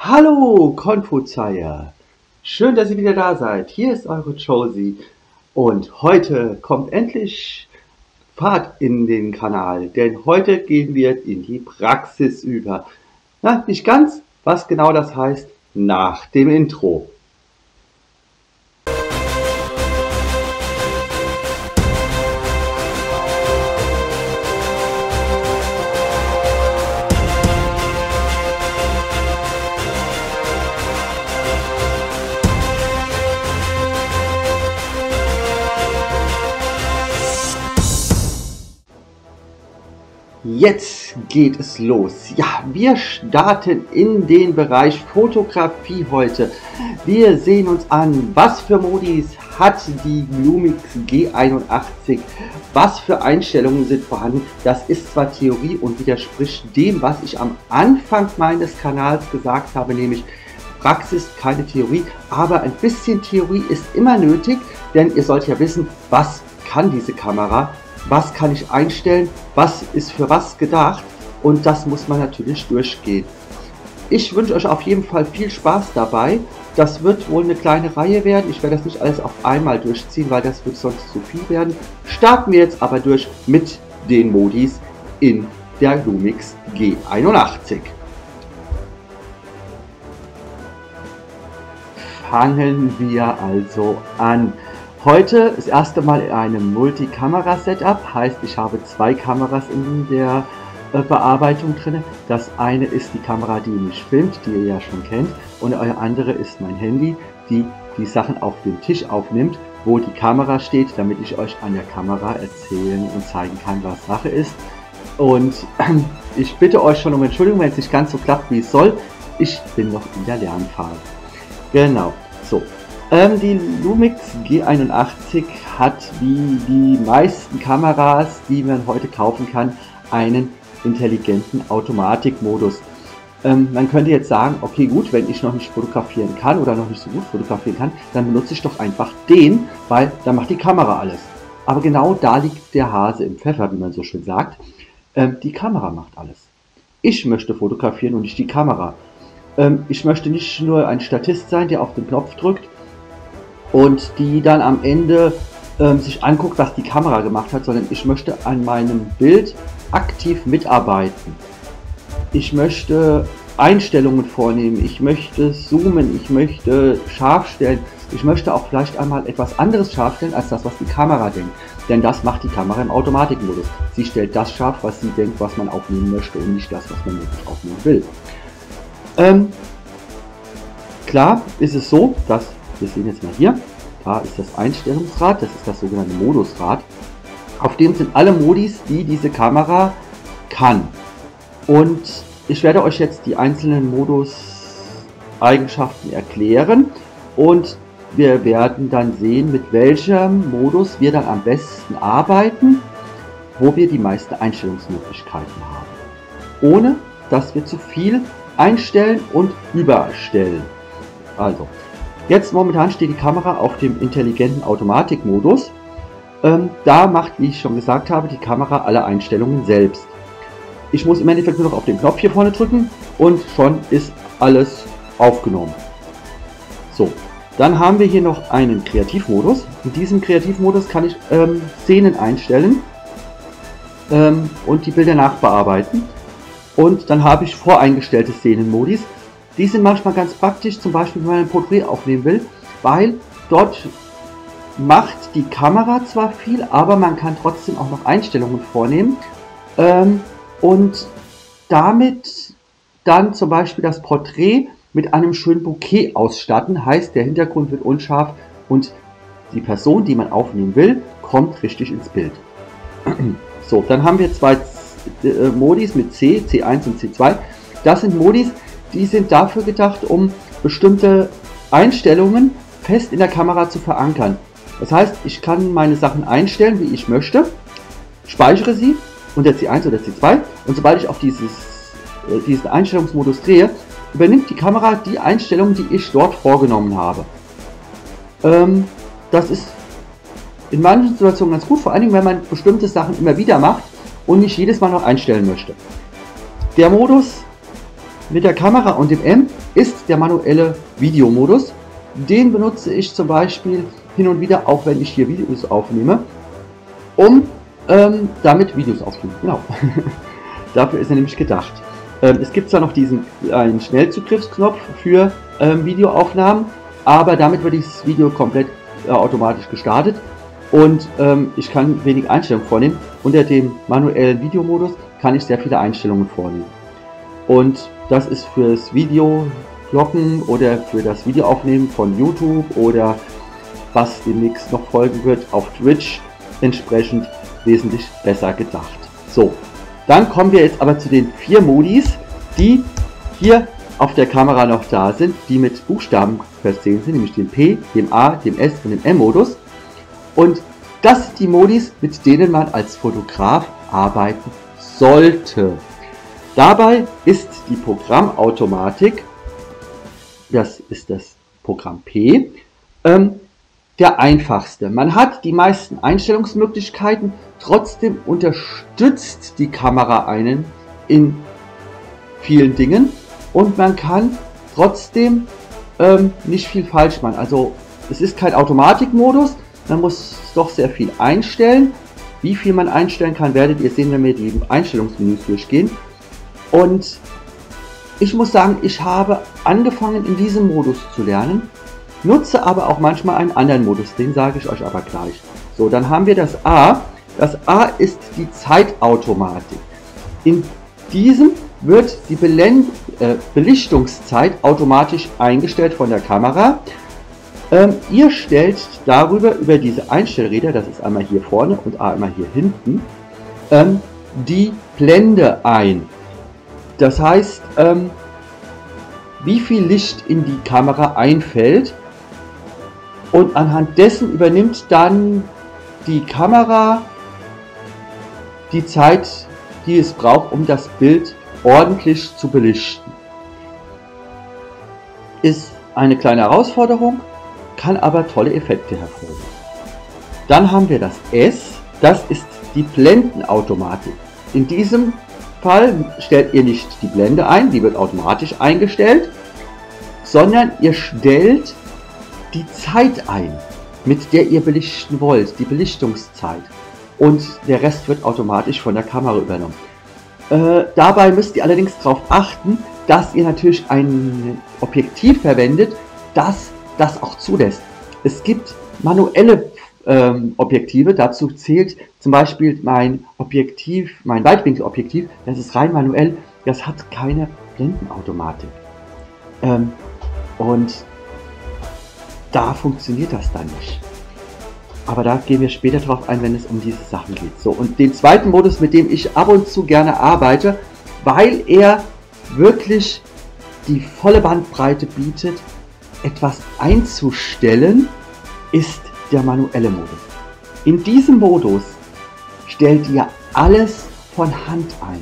Hallo Konfuzeier, schön, dass ihr wieder da seid. Hier ist eure Josie und heute kommt endlich Fahrt in den Kanal, denn heute gehen wir in die Praxis über. Na, nicht ganz, was genau das heißt, nach dem Intro. Jetzt geht es los. Ja, wir starten in den Bereich Fotografie heute. Wir sehen uns an, was für Modis hat die Lumix G81, was für Einstellungen sind vorhanden. Das ist zwar Theorie und widerspricht dem, was ich am Anfang meines Kanals gesagt habe, nämlich Praxis, keine Theorie, aber ein bisschen Theorie ist immer nötig, denn ihr sollt ja wissen, was kann diese Kamera. Was kann ich einstellen, was ist für was gedacht, und das muss man natürlich durchgehen. Ich wünsche euch auf jeden Fall viel Spaß dabei. Das wird wohl eine kleine Reihe werden. Ich werde das nicht alles auf einmal durchziehen, weil das wird sonst zu viel werden. Starten wir jetzt aber durch mit den Modis in der Lumix G81. Fangen wir also an. Heute das erste Mal in einem Multikamera-Setup, heißt ich habe zwei Kameras in der Bearbeitung drin. Das eine ist die Kamera, die mich filmt, die ihr ja schon kennt, und eure andere ist mein Handy, die die Sachen auf dem Tisch aufnimmt, wo die Kamera steht, damit ich euch an der Kamera erzählen und zeigen kann, was Sache ist. Und ich bitte euch schon um Entschuldigung, wenn es nicht ganz so klappt, wie es soll. Ich bin noch in der Lernphase. Genau, so. Die Lumix G81 hat wie die meisten Kameras, die man heute kaufen kann, einen intelligenten Automatikmodus. Man könnte jetzt sagen, okay gut, wenn ich noch nicht fotografieren kann oder noch nicht so gut fotografieren kann, dann benutze ich doch einfach den, weil dann macht die Kamera alles. Aber genau da liegt der Hase im Pfeffer, wie man so schön sagt. Die Kamera macht alles. Ich möchte fotografieren und nicht die Kamera. Ich möchte nicht nur ein Statist sein, der auf den Knopf drückt und die dann am Ende sich anguckt, was die Kamera gemacht hat, sondern ich möchte an meinem Bild aktiv mitarbeiten. Ich möchte Einstellungen vornehmen, ich möchte zoomen, ich möchte scharf stellen, ich möchte auch vielleicht einmal etwas anderes scharf stellen, als das, was die Kamera denkt. Denn das macht die Kamera im Automatikmodus. Sie stellt das scharf, was sie denkt, was man aufnehmen möchte, und nicht das, was man wirklich aufnehmen will. Klar ist es so, dass wir sehen jetzt mal hier, da ist das Einstellungsrad, das ist das sogenannte Modusrad. Auf dem sind alle Modis, die diese Kamera kann. Und ich werde euch jetzt die einzelnen Modus-Eigenschaften erklären und wir werden dann sehen, mit welchem Modus wir dann am besten arbeiten, wo wir die meisten Einstellungsmöglichkeiten haben. Ohne dass wir zu viel einstellen und überstellen. Also, jetzt momentan steht die Kamera auf dem intelligenten Automatikmodus. Da macht, wie ich schon gesagt habe, die Kamera alle Einstellungen selbst. Ich muss im Endeffekt nur noch auf den Knopf hier vorne drücken und schon ist alles aufgenommen. So, dann haben wir hier noch einen Kreativmodus. In diesem Kreativmodus kann ich Szenen einstellen und die Bilder nachbearbeiten. Und dann habe ich voreingestellte Szenenmodis. Die sind manchmal ganz praktisch, zum Beispiel wenn man ein Porträt aufnehmen will, weil dort macht die Kamera zwar viel, aber man kann trotzdem auch noch Einstellungen vornehmen und damit dann zum Beispiel das Porträt mit einem schönen Bouquet ausstatten. Heißt, der Hintergrund wird unscharf und die Person, die man aufnehmen will, kommt richtig ins Bild. So, dann haben wir zwei Modis mit C1 und C2. Das sind Modis, die sind dafür gedacht, um bestimmte Einstellungen fest in der Kamera zu verankern. Das heißt, ich kann meine Sachen einstellen, wie ich möchte, speichere sie unter C1 oder C2 und sobald ich auf diesen Einstellungsmodus drehe, übernimmt die Kamera die Einstellungen, die ich dort vorgenommen habe. Das ist in manchen Situationen ganz gut, vor allen Dingen, wenn man bestimmte Sachen immer wieder macht und nicht jedes Mal noch einstellen möchte. Der Modus mit der Kamera und dem M ist der manuelle Videomodus. Den benutze ich zum Beispiel hin und wieder, auch wenn ich hier Videos aufnehme, um damit Videos aufzunehmen. Genau. Dafür ist er nämlich gedacht. Es gibt zwar noch einen Schnellzugriffsknopf für Videoaufnahmen, aber damit wird das Video komplett automatisch gestartet und ich kann wenig Einstellungen vornehmen. Unter dem manuellen Videomodus kann ich sehr viele Einstellungen vornehmen. Und das ist fürs Videoglocken oder für das Videoaufnehmen von YouTube oder was demnächst noch folgen wird auf Twitch entsprechend wesentlich besser gedacht. So, dann kommen wir jetzt aber zu den 4 Modis, die hier auf der Kamera noch da sind, die mit Buchstaben versehen sind, nämlich dem P, dem A, dem S und dem M-Modus. Und das sind die Modis, mit denen man als Fotograf arbeiten sollte. Dabei ist die Programmautomatik, das ist das Programm P, der einfachste. Man hat die meisten Einstellungsmöglichkeiten, trotzdem unterstützt die Kamera einen in vielen Dingen und man kann trotzdem nicht viel falsch machen. Also es ist kein Automatikmodus, man muss doch sehr viel einstellen. Wie viel man einstellen kann, werdet ihr sehen, wenn wir die Einstellungsmenüs durchgehen. Und ich muss sagen, ich habe angefangen in diesem Modus zu lernen, nutze aber auch manchmal einen anderen Modus, den sage ich euch aber gleich. So, dann haben wir das A. Das A ist die Zeitautomatik. In diesem wird die Belichtungszeit automatisch eingestellt von der Kamera. Ihr stellt darüber, über diese Einstellräder, das ist einmal hier vorne und einmal hier hinten, die Blende ein. Das heißt, wie viel Licht in die Kamera einfällt und anhand dessen übernimmt dann die Kamera die Zeit, die es braucht, um das Bild ordentlich zu belichten. Ist eine kleine Herausforderung, kann aber tolle Effekte hervorrufen. Dann haben wir das S, das ist die Blendenautomatik. In diesem Fall stellt ihr nicht die Blende ein, die wird automatisch eingestellt, sondern ihr stellt die Zeit ein, mit der ihr belichten wollt, die Belichtungszeit. Und der Rest wird automatisch von der Kamera übernommen. Dabei müsst ihr allerdings darauf achten, dass ihr natürlich ein Objektiv verwendet, das das auch zulässt. Es gibt manuelle Objektive, dazu zählt zum Beispiel mein Objektiv, mein Weitwinkelobjektiv, das ist rein manuell, das hat keine Blendenautomatik. Und da funktioniert das dann nicht. Aber da gehen wir später drauf ein, wenn es um diese Sachen geht. So, und den zweiten Modus, mit dem ich ab und zu gerne arbeite, weil er wirklich die volle Bandbreite bietet, etwas einzustellen, ist der manuelle Modus. In diesem Modus stellt ihr alles von Hand ein.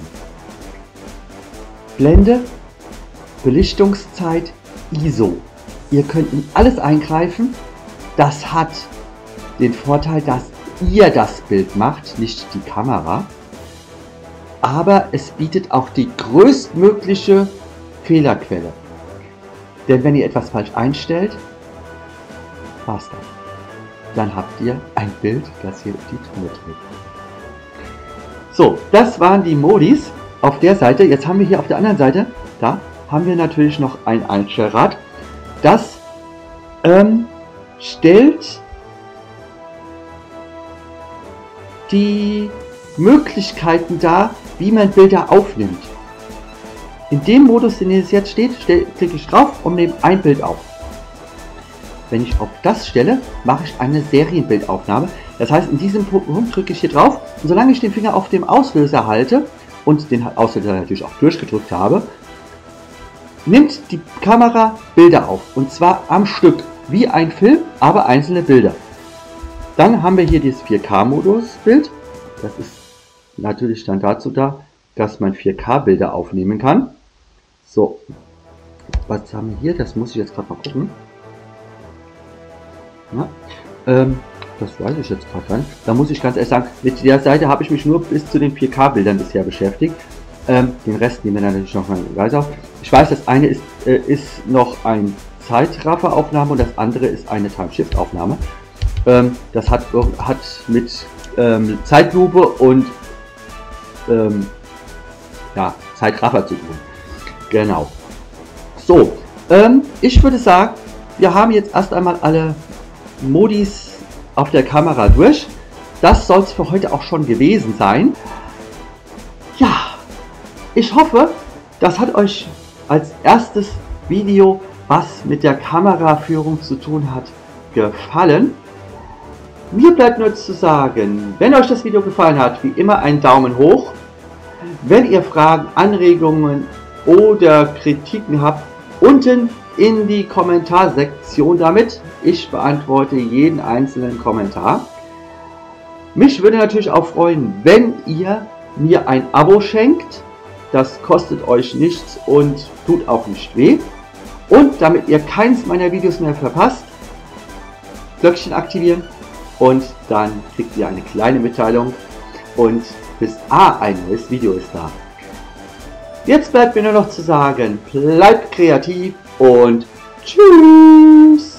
Blende, Belichtungszeit, ISO. Ihr könnt in alles eingreifen. Das hat den Vorteil, dass ihr das Bild macht, nicht die Kamera. Aber es bietet auch die größtmögliche Fehlerquelle. Denn wenn ihr etwas falsch einstellt, war's das. Dann habt ihr ein Bild, das hier die Tonne trägt. So, das waren die Modis auf der Seite. Jetzt haben wir hier auf der anderen Seite, da haben wir natürlich noch ein Einstellrad. Das stellt die Möglichkeiten dar, wie man Bilder aufnimmt. In dem Modus, in dem es jetzt steht, klicke ich drauf und nehme ein Bild auf. Wenn ich auf das stelle, mache ich eine Serienbildaufnahme. Das heißt, in diesem Punkt drücke ich hier drauf und solange ich den Finger auf dem Auslöser halte und den Auslöser natürlich auch durchgedrückt habe, nimmt die Kamera Bilder auf. Und zwar am Stück, wie ein Film, aber einzelne Bilder. Dann haben wir hier dieses 4K-Modus-Bild. Das ist natürlich dann dazu da, dass man 4K-Bilder aufnehmen kann. So, was haben wir hier? Das muss ich jetzt gerade mal gucken. Ja, das weiß ich jetzt gerade gar nicht. Da muss ich ganz ehrlich sagen, mit der Seite habe ich mich nur bis zu den 4K-Bildern bisher beschäftigt. Den Rest nehmen wir dann natürlich noch mal weiter auf. Ich weiß, das eine ist noch ein Zeitrafferaufnahme und das andere ist eine Time-Shift-Aufnahme. Das hat mit Zeitlupe und ja, Zeitraffer zu tun. Genau. So, ich würde sagen, wir haben jetzt erst einmal alle Modis auf der Kamera durch. Das soll es für heute auch schon gewesen sein. Ja, ich hoffe, das hat euch als erstes Video, was mit der Kameraführung zu tun hat, gefallen. Mir bleibt nur zu sagen, wenn euch das Video gefallen hat, wie immer einen Daumen hoch. Wenn ihr Fragen, Anregungen oder Kritiken habt, unten in die Kommentarsektion damit. Ich beantworte jeden einzelnen Kommentar. Mich würde natürlich auch freuen, wenn ihr mir ein Abo schenkt. Das kostet euch nichts und tut auch nicht weh. Und damit ihr keins meiner Videos mehr verpasst, Glöckchen aktivieren und dann kriegt ihr eine kleine Mitteilung und wisst, ein neues Video ist da. Jetzt bleibt mir nur noch zu sagen, bleibt kreativ und tschüss!